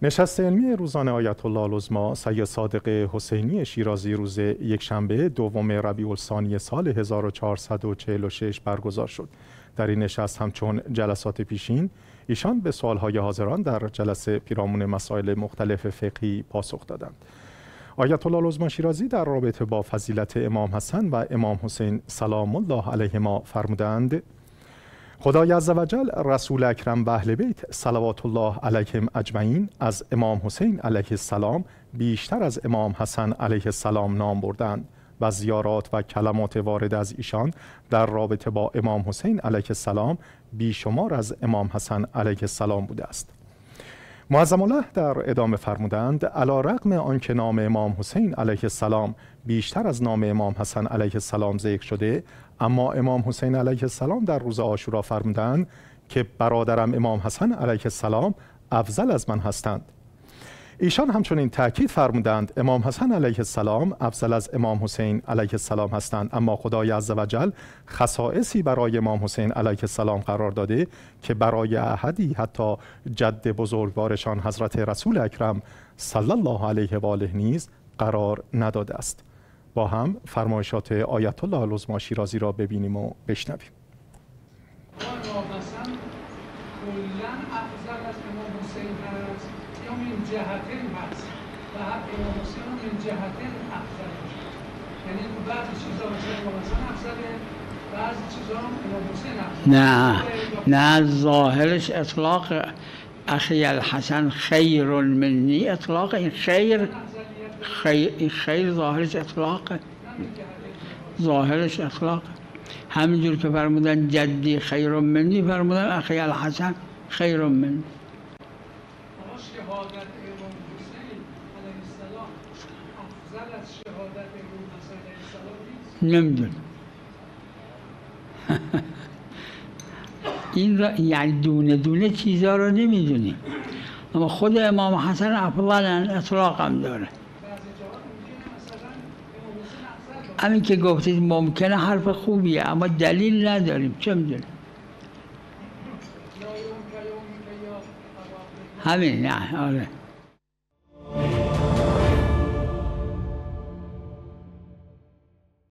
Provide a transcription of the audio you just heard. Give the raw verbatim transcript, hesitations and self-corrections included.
نشست علمی روزانه آیت الله العظمی سید صادق حسینی شیرازی روز یکشنبه دوم ربیع الثانی سال هزار و چهارصد و چهل و شش برگزار شد. در این نشست همچون جلسات پیشین ایشان به سوالهای حاضران در جلسه پیرامون مسائل مختلف فقهی پاسخ دادند. آیت الله العظمی شیرازی در رابطه با فضیلت امام حسن و امام حسین سلام الله علیهما فرمودند: خدای عزوجل رسول اکرم و اهل بیت صلوات الله علیهم اجمعین از امام حسین علیه السلام بیشتر از امام حسن علیه السلام نام بردند و زیارات و کلمات وارد از ایشان در رابطه با امام حسین علیه السلام بیشمار از امام حسن علیه السلام بوده است. معظم الله در ادامه فرمودند: علی رغم آنکه نام امام حسین علیه السلام بیشتر از نام امام حسن علیه السلام ذکر شده، اما امام حسین علیه السلام در روز عاشورا فرمودند که برادرم امام حسن علیه السلام افضل از من هستند. ایشان همچنین تأکید فرمودند امام حسن علیه السلام افضل از امام حسین علیه السلام هستند، اما خدای عزوجل خصائصی برای امام حسین علیه السلام قرار داده که برای احدی حتی جد بزرگوارشان حضرت رسول اکرم صلی الله علیه و آله نیز قرار نداده است. با هم فرمایشات آیت الله العظمی شیرازی را ببینیم و بشنویم. امام حسن کلاً افضل از امام حسین هست یا من جهتین هست و امام حسین من جهتین افضل هست، یعنی بعضی چیزا مثل امام حسن افضله، بعضی چیزا امام حسین افضله. نه نه ظاهرش اطلاق اخی الحسن خیر منی، اطلاق این خیر خیر, خیر ظاهرش اطلاق ظاهرش اطلاق همینجور که فرمودن جدی خیر منی فرمودن اخی الحسن خیر منی. شهادت امام حسین علیه السلام افضل از شهادت امام حسن علیه السلام نیست؟ نمیدونم. این را یعنی دونه دونه چیزا رو نمیدونیم، اما خود امام حسن افضل اطلاق هم داره. همین که گفتید ممکنه حرف خوبیه اما دلیل نداریم، چه میدونیم. همین نه آره